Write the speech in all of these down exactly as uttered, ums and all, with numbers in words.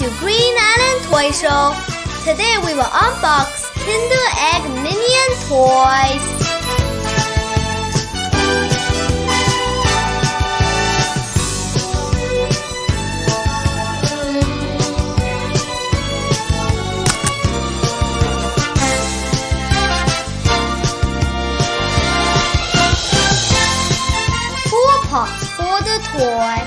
to Green Island Toy Show. Today we will unbox Kinder Egg Minion toys. Four parts for the toy.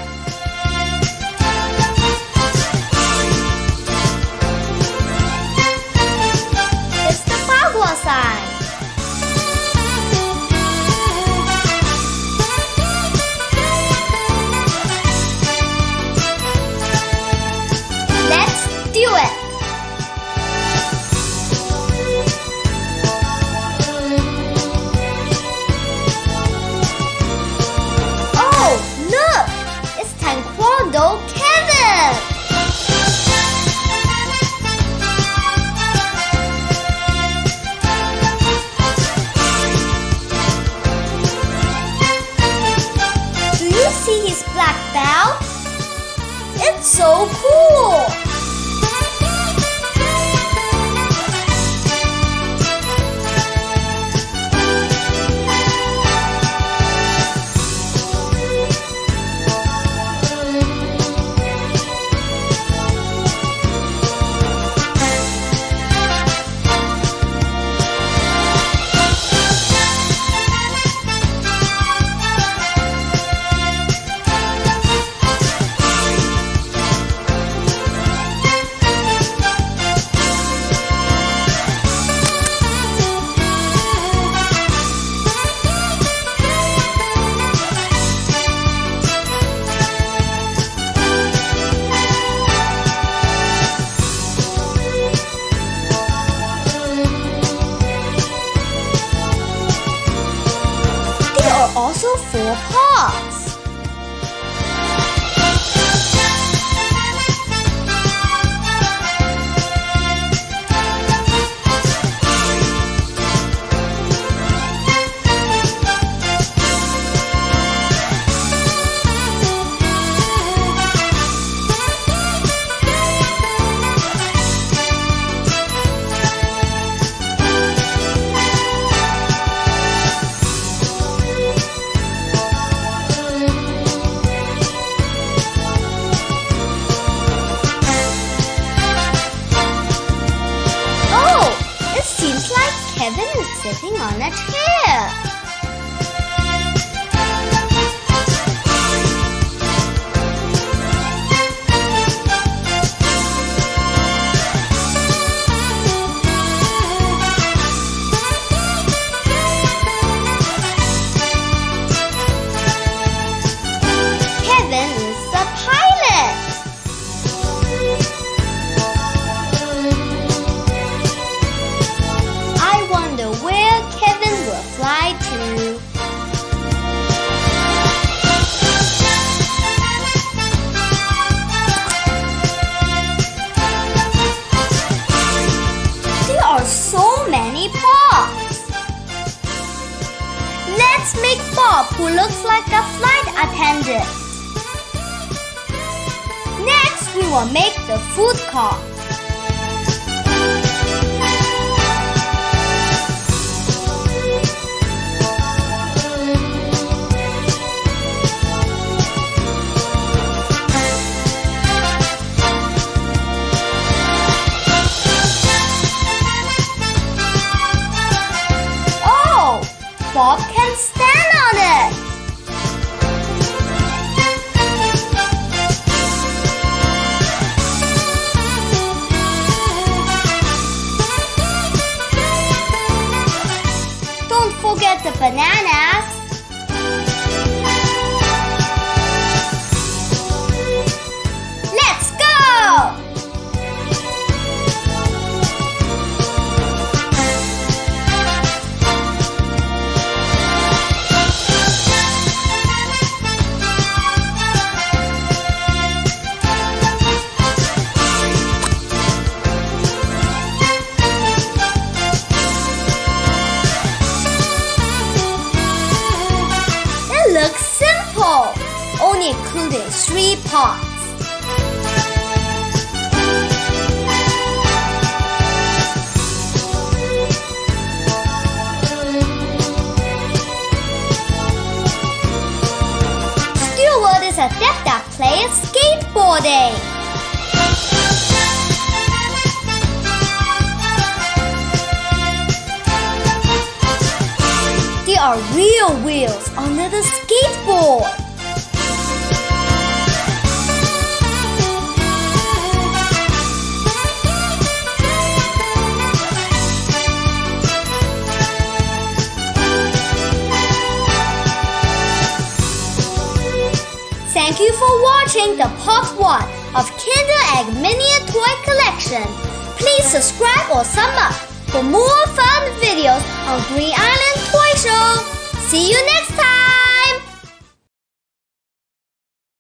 Let's do it! Oh, look! It's Taekwondo Kevin! See his black belt? It's so cool! Also four parts. Kevin is sitting on a chair. Kevin is the pilot. Where Kevin will fly to. There are so many parts. Let's make Bob, who looks like a flight attendant. Next, we will make the food cart. Bob can stand on it. Don't forget the bananas. Let's go! Only including three parts. a deck that plays skateboarding. There are real wheels under the skateboard. Thank you for watching the part one of Kinder Egg Minion Toy Collection. Please subscribe or sub up for more fun videos on Green Island Toy Show. See you next time!